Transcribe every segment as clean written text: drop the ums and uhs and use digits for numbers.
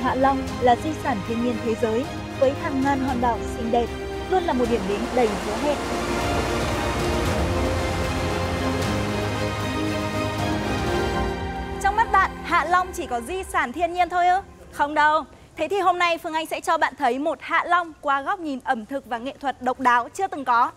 Hạ Long là di sản thiên nhiên thế giới với hàng ngàn hòn đảo xinh đẹp, luôn là một điểm đến đầy hứa hẹn. Trong mắt bạn, Hạ Long chỉ có di sản thiên nhiên thôi ư? Không đâu. Thế thì hôm nay Phương Anh sẽ cho bạn thấy một Hạ Long qua góc nhìn ẩm thực và nghệ thuật độc đáo chưa từng có.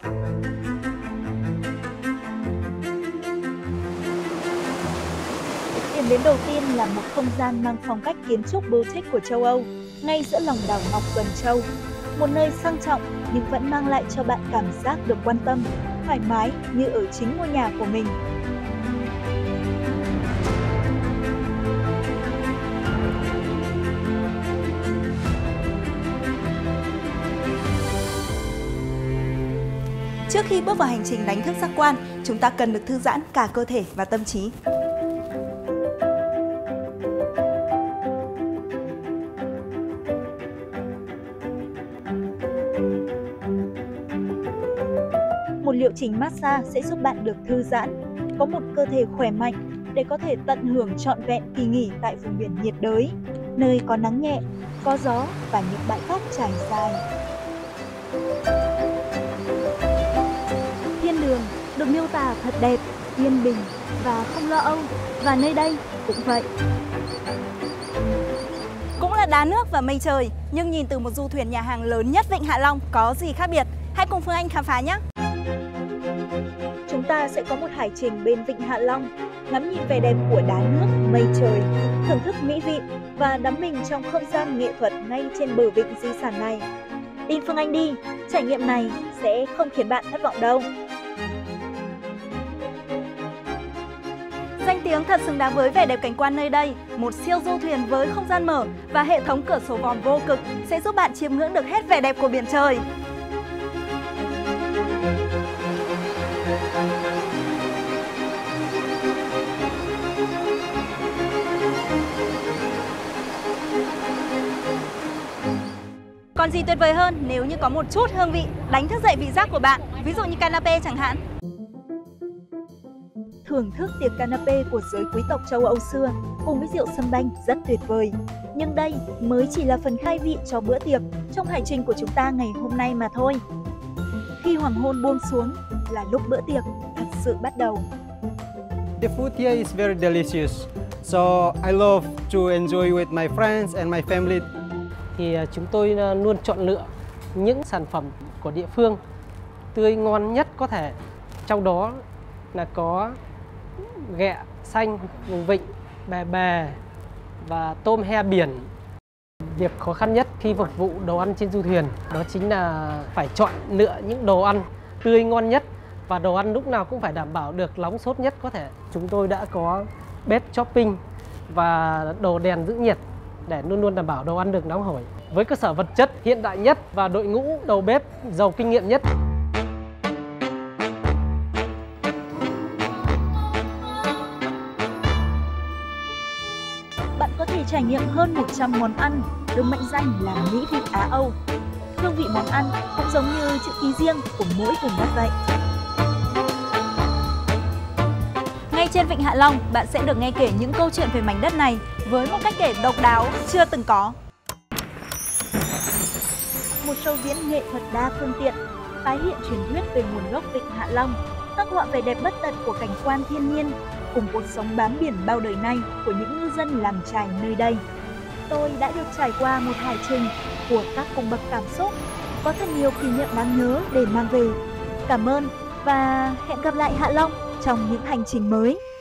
Điểm đến đầu tiên là một không gian mang phong cách kiến trúc boutique của châu Âu, ngay giữa lòng đảo ngọc Tuần Châu. Một nơi sang trọng nhưng vẫn mang lại cho bạn cảm giác được quan tâm, thoải mái như ở chính ngôi nhà của mình. Trước khi bước vào hành trình đánh thức giác quan, chúng ta cần được thư giãn cả cơ thể và tâm trí. Một liệu trình massage sẽ giúp bạn được thư giãn, có một cơ thể khỏe mạnh để có thể tận hưởng trọn vẹn kỳ nghỉ tại vùng biển nhiệt đới, nơi có nắng nhẹ, có gió và những bãi cát trải dài. Thiên đường được miêu tả thật đẹp, yên bình và không lo âu, và nơi đây cũng vậy. Cũng là đá nước và mây trời, nhưng nhìn từ một du thuyền nhà hàng lớn nhất Vịnh Hạ Long có gì khác biệt? Hãy cùng Phương Anh khám phá nhé! Chúng ta sẽ có một hải trình bên Vịnh Hạ Long, ngắm nhìn vẻ đẹp của đá nước, mây trời, thưởng thức mỹ vị và đắm mình trong không gian nghệ thuật ngay trên bờ vịnh di sản này. Tin Phương Anh đi, trải nghiệm này sẽ không khiến bạn thất vọng đâu. Danh tiếng thật xứng đáng với vẻ đẹp cảnh quan nơi đây. Một siêu du thuyền với không gian mở và hệ thống cửa sổ vòm vô cực sẽ giúp bạn chiêm ngưỡng được hết vẻ đẹp của biển trời. Còn gì tuyệt vời hơn nếu như có một chút hương vị đánh thức dậy vị giác của bạn, ví dụ như canapé chẳng hạn. Thưởng thức tiệc canapé của giới quý tộc châu Âu xưa cùng với rượu sâm banh rất tuyệt vời. Nhưng đây mới chỉ là phần khai vị cho bữa tiệc trong hành trình của chúng ta ngày hôm nay mà thôi. Khi hoàng hôn buông xuống là lúc bữa tiệc thật sự bắt đầu. The food here is very delicious, so I love to enjoy with my friends and my family. Thì chúng tôi luôn chọn lựa những sản phẩm của địa phương tươi ngon nhất có thể. Trong đó là có ghẹ xanh vùng vịnh, bè bè và tôm he biển. Việc khó khăn nhất khi phục vụ đồ ăn trên du thuyền đó chính là phải chọn lựa những đồ ăn tươi ngon nhất và đồ ăn lúc nào cũng phải đảm bảo được nóng sốt nhất có thể. Chúng tôi đã có bếp shopping và đồ đèn giữ nhiệt để luôn luôn đảm bảo đồ ăn được nóng hổi. Với cơ sở vật chất hiện đại nhất và đội ngũ đầu bếp giàu kinh nghiệm nhất. Bạn có thể trải nghiệm hơn 100 món ăn được mệnh danh là mỹ vị Á Âu. Hương vị món ăn cũng giống như chữ ký riêng của mỗi vùng đất vậy. Ngay trên Vịnh Hạ Long, bạn sẽ được nghe kể những câu chuyện về mảnh đất này với một cách kể độc đáo chưa từng có. Một show diễn nghệ thuật đa phương tiện, tái hiện truyền thuyết về nguồn gốc Vịnh Hạ Long, khắc họa vẻ đẹp bất tận của cảnh quan thiên nhiên cùng cuộc sống bám biển bao đời nay của những ngư dân làm chài nơi đây. Tôi đã được trải qua một hải trình của các cung bậc cảm xúc, có thật nhiều kỷ niệm đáng nhớ để mang về. Cảm ơn và hẹn gặp lại Hạ Long trong những hành trình mới.